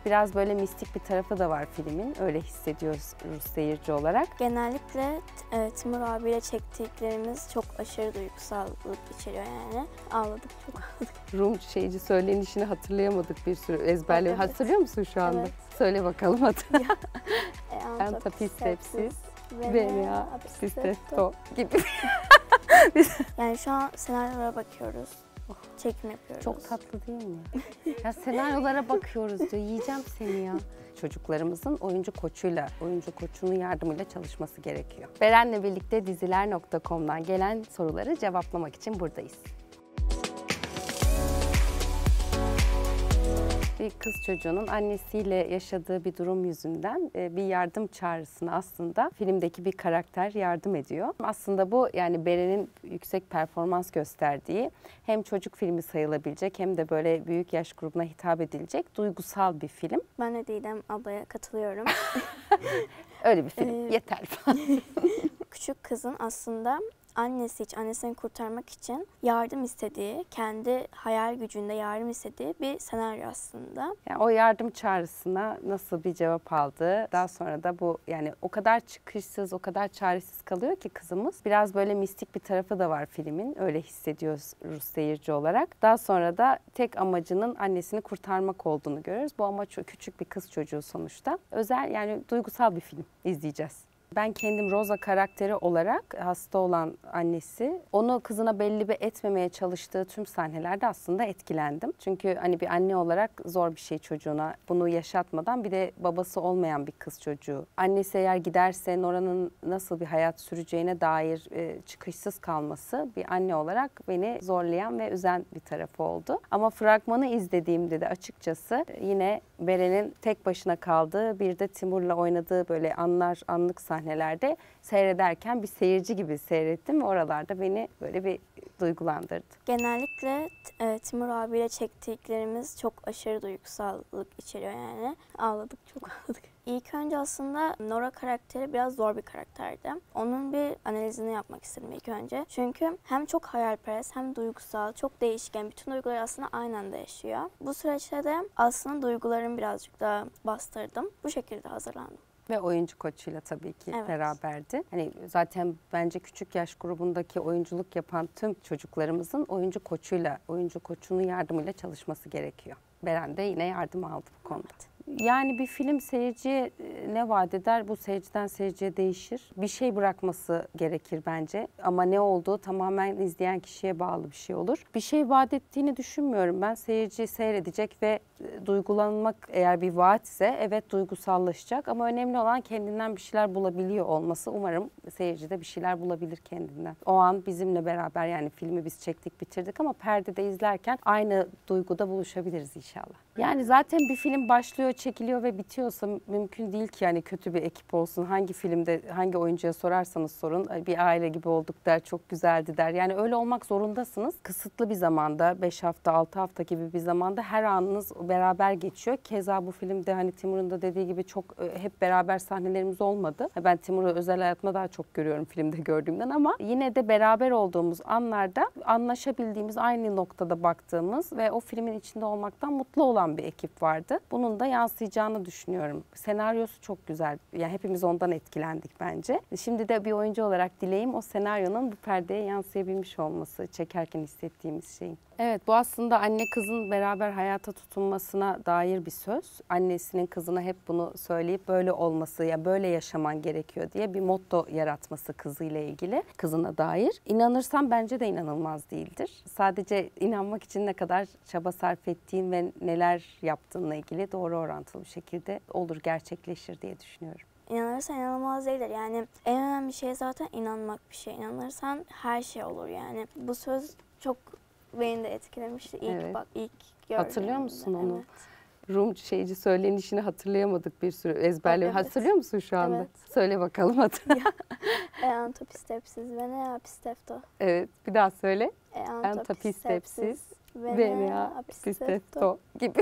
Biraz böyle mistik bir tarafı da var filmin. Öyle hissediyoruz seyirci olarak. Genellikle Timur abiyle çektiklerimiz çok aşırı duygusallık içeriyor yani. Ağladık, çok ağladık. Rum şeyci söylenişini hatırlayamadık bir sürü ezberle. Evet. Hatırlıyor musun şu anda? Evet. Söyle bakalım hadi. Antapistepsis veya apistepto gibi. Yani şu an senaryolara bakıyoruz. Çekim yapıyoruz. Çok tatlı değil mi? Ya senaryolara bakıyoruz diyor. Yiyeceğim seni ya. Çocuklarımızın oyuncu koçunun yardımıyla çalışması gerekiyor. Beren'le birlikte diziler.com'dan gelen soruları cevaplamak için buradayız. Bir kız çocuğunun annesiyle yaşadığı bir durum yüzünden bir yardım çağrısına aslında filmdeki bir karakter yardım ediyor. Aslında bu yani Beren'in yüksek performans gösterdiği hem çocuk filmi sayılabilecek hem de böyle büyük yaş grubuna hitap edilecek duygusal bir film. Ben de Didem ablaya katılıyorum. Öyle bir film yeter falan. Küçük kızın aslında annesini kurtarmak için yardım istediği, kendi hayal gücünde yardım istediği bir senaryo aslında. Yani o yardım çağrısına nasıl bir cevap aldı. Daha sonra da bu yani o kadar çıkışsız, o kadar çaresiz kalıyor ki kızımız. Biraz böyle mistik bir tarafı da var filmin. Öyle hissediyoruz seyirci olarak. Daha sonra da tek amacının annesini kurtarmak olduğunu görüyoruz. Bu amaç küçük bir kız çocuğu sonuçta. Özel yani duygusal bir film izleyeceğiz. Ben kendim Rosa karakteri olarak hasta olan annesi, onu kızına belli bir etmemeye çalıştığı tüm sahnelerde aslında etkilendim. Çünkü hani bir anne olarak zor bir şey çocuğuna bunu yaşatmadan, bir de babası olmayan bir kız çocuğu. Annesi eğer giderse Nora'nın nasıl bir hayat süreceğine dair çıkışsız kalması bir anne olarak beni zorlayan ve üzen bir tarafı oldu. Ama fragmanı izlediğimde de açıkçası yine Beren'in tek başına kaldığı, bir de Timur'la oynadığı böyle anlık sahnelerde seyrederken bir seyirci gibi seyrettim. Oralarda beni böyle bir duygulandırdı. Genellikle Timur abiyle çektiklerimiz çok aşırı duygusallık içeriyor yani. Ağladık, çok ağladık. İlk önce aslında Nora karakteri biraz zor bir karakterdi. Onun bir analizini yapmak istedim ilk önce. Çünkü hem çok hayalperest hem duygusal, çok değişken. Bütün duyguları aslında aynı anda yaşıyor. Bu süreçte de aslında duygularımı birazcık daha bastırdım. Bu şekilde hazırlandım. Ve oyuncu koçuyla tabii ki Evet. beraberdi. Hani zaten bence küçük yaş grubundaki oyunculuk yapan tüm çocuklarımızın oyuncu koçunun yardımıyla çalışması gerekiyor. Beren de yine yardım aldı bu konuda. Evet. Yani bir film seyirciye ne vaat eder? Bu seyirciden seyirciye değişir. Bir şey bırakması gerekir bence. Ama ne olduğu tamamen izleyen kişiye bağlı bir şey olur. Bir şey vaat ettiğini düşünmüyorum ben. Seyirci seyredecek ve duygulanmak eğer bir vaatse evet duygusallaşacak. Ama önemli olan kendinden bir şeyler bulabiliyor olması. Umarım seyirci de bir şeyler bulabilir kendinden. O an bizimle beraber yani filmi biz çektik bitirdik ama perdede izlerken aynı duyguda buluşabiliriz inşallah. Yani zaten bir film başlıyor, çekiliyor ve bitiyorsa mümkün değil ki yani kötü bir ekip olsun. Hangi filmde hangi oyuncuya sorarsanız sorun bir aile gibi olduk der, çok güzeldi der. Yani öyle olmak zorundasınız. Kısıtlı bir zamanda 5 hafta 6 hafta gibi bir zamanda her anınız beraber geçiyor. Keza bu filmde hani Timur'un da dediği gibi çok hep beraber sahnelerimiz olmadı. Ben Timur'u özel hayatımda daha çok görüyorum filmde gördüğümden ama yine de beraber olduğumuz anlarda anlaşabildiğimiz, aynı noktada baktığımız ve o filmin içinde olmaktan mutlu olan bir ekip vardı. Bunun da yansıyacağını düşünüyorum. Senaryosu çok güzel. Yani hepimiz ondan etkilendik bence. Şimdi de bir oyuncu olarak dileğim o senaryonun bu perdeye yansıyabilmiş olması, çekerken hissettiğimiz şeyin. Evet, bu aslında anne kızın beraber hayata tutunmasına dair bir söz. Annesinin kızına hep bunu söyleyip böyle olması ya böyle yaşaman gerekiyor diye bir motto yaratması kızıyla ilgili, kızına dair. İnanırsam bence de inanılmaz değildir. Sadece inanmak için ne kadar çaba sarf ettiğin ve neler yaptığınla ilgili doğru orantılı bir şekilde olur, gerçekleşir diye düşünüyorum. İnanırsan inanılmaz değildir. Yani en önemli şey zaten inanmak bir şey. İnanırsan her şey olur yani. Bu söz çok beni de etkilemişti ilk gördüğümde. Hatırlıyor musun onu? Evet. Rum şeyci söylenişini hatırlayamadık bir sürü ezberle. Evet. Hatırlıyor musun şu anda? Evet. Söyle bakalım hadi. Antapistepsis veya apistepto. Evet, bir daha söyle. Antapistepsis veya apistepto gibi.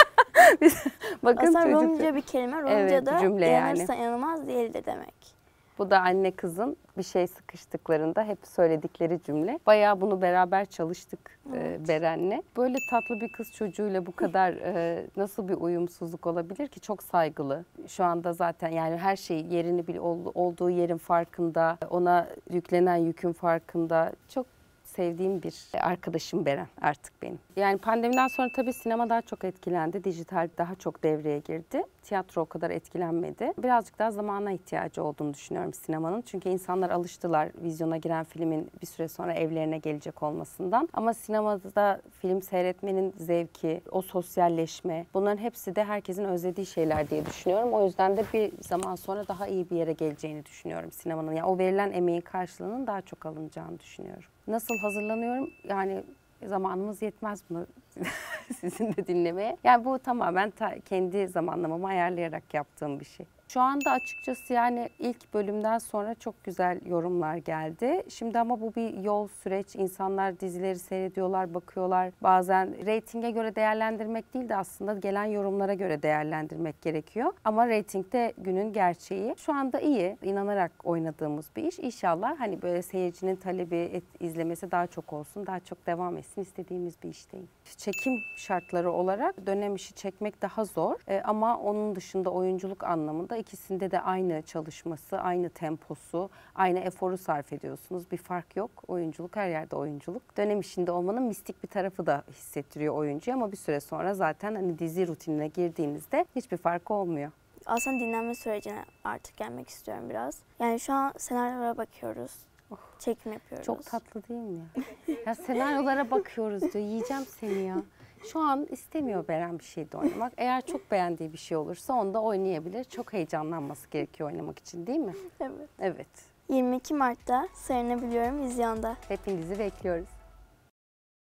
Bakın aslında çocuk. Rumca bir kelime. Evet, Rumca'da cümle inanırsan yani. inanılmaz değildir demek. Bu da anne kızın bir şey sıkıştıklarında hep söyledikleri cümle. Bayağı bunu beraber çalıştık Beren'le. Böyle tatlı bir kız çocuğuyla bu kadar nasıl bir uyumsuzluk olabilir ki? Çok saygılı. Şu anda zaten yani her şey yerini olduğu yerin farkında. Ona yüklenen yükün farkında. Çok sevdiğim bir arkadaşım Beren artık benim. Yani pandemiden sonra tabii sinema daha çok etkilendi. Dijital daha çok devreye girdi. Tiyatro o kadar etkilenmedi. Birazcık daha zamana ihtiyacı olduğunu düşünüyorum sinemanın. Çünkü insanlar alıştılar vizyona giren filmin bir süre sonra evlerine gelecek olmasından. Ama sinemada film seyretmenin zevki, o sosyalleşme, bunların hepsi de herkesin özlediği şeyler diye düşünüyorum. O yüzden de bir zaman sonra daha iyi bir yere geleceğini düşünüyorum sinemanın. Yani o verilen emeğin karşılığının daha çok alınacağını düşünüyorum. Nasıl hazırlanıyorum? Yani zamanımız yetmez bunu sizin de dinlemeye. Yani bu tamamen kendi zamanlamamı ayarlayarak yaptığım bir şey. Şu anda açıkçası yani ilk bölümden sonra çok güzel yorumlar geldi. Şimdi ama bu bir yol, süreç. İnsanlar dizileri seyrediyorlar, bakıyorlar. Bazen reytinge göre değerlendirmek değil de aslında gelen yorumlara göre değerlendirmek gerekiyor. Ama reytingde günün gerçeği. Şu anda iyi, inanarak oynadığımız bir iş. İnşallah hani böyle seyircinin talebi, izlemesi daha çok olsun, daha çok devam etsin istediğimiz bir iş değil. Çekim şartları olarak dönem işi çekmek daha zor. Ama onun dışında oyunculuk anlamında ikisinde de aynı çalışması, aynı temposu, aynı eforu sarf ediyorsunuz. Bir fark yok. Oyunculuk her yerde oyunculuk. Dönem işinde olmanın mistik bir tarafı da hissettiriyor oyuncuya ama bir süre sonra zaten hani dizi rutinine girdiğinizde hiçbir fark olmuyor. Aslında dinlenme sürecine artık gelmek istiyorum biraz. Yani şu an senaryolara bakıyoruz. Çekim yapıyoruz. Çok tatlı değil mi ya? Ya senaryolara bakıyoruz diyor. Yiyeceğim seni ya. Şu an istemiyor Beren bir şeyde oynamak. Eğer çok beğendiği bir şey olursa onda oynayabilir. Çok heyecanlanması gerekiyor oynamak için değil mi? Evet. Evet. 22 Mart'ta Sayınabiliyorum vizyonda. Hepinizi bekliyoruz.